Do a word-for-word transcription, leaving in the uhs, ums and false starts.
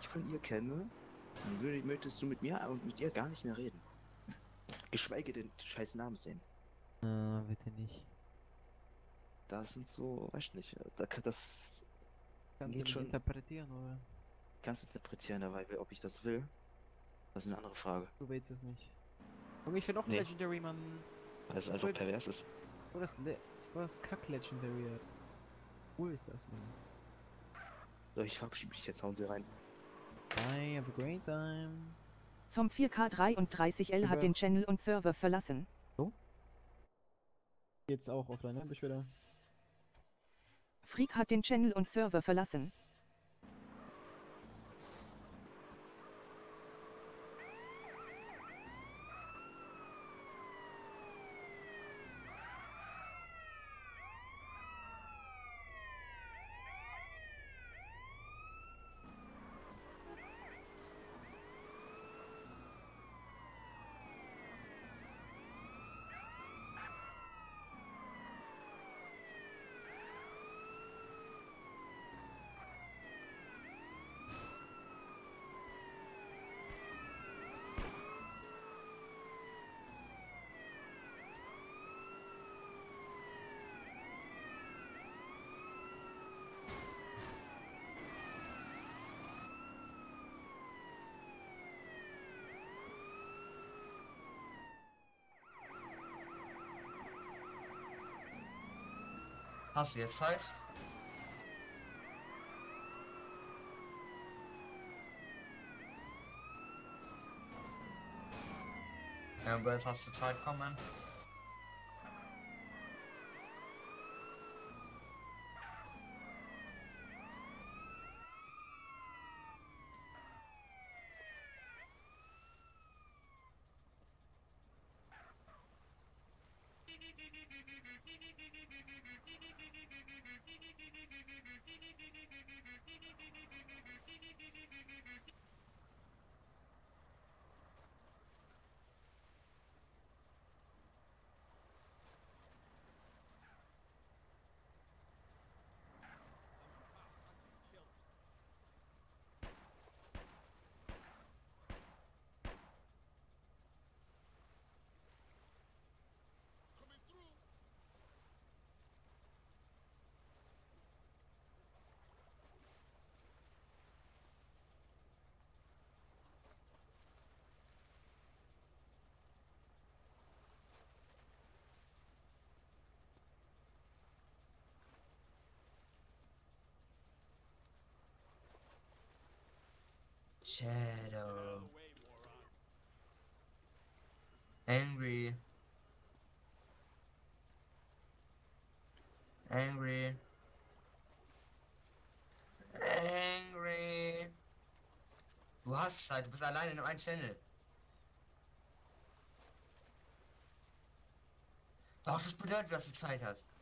von ihr kenne, dann würde, möchtest du mit mir und mit ihr gar nicht mehr reden. Geschweige denn den scheiß Namen sehen. Ah, bitte nicht. Das sind so, weiß nicht, da kann das Kannst du geht nicht schon interpretieren, oder? ganz interpretieren dabei, ob ich das will. Das ist eine andere Frage. Du willst es nicht. Und ich finde auch ein Nee, Legendary, man. weil es einfach Voll, pervers ist. voll das, Le voll das Kack-Legendary. Cool ist das, man. So, ich verabschiede mich jetzt, hauen sie rein. Bye, have a great time. Zum vier K dreiunddreißig L hat den Übers. Channel und Server verlassen. So? Jetzt auch offline, ne? Bis später. Freak hat den Channel und Server verlassen. Hast du jetzt Zeit? Ja, Brad, hast du Zeit kommen? Shadow. Angry. Angry. Angry. Du hast Zeit, du bist alleine in einem Channel. Doch, das bedeutet, dass du Zeit hast.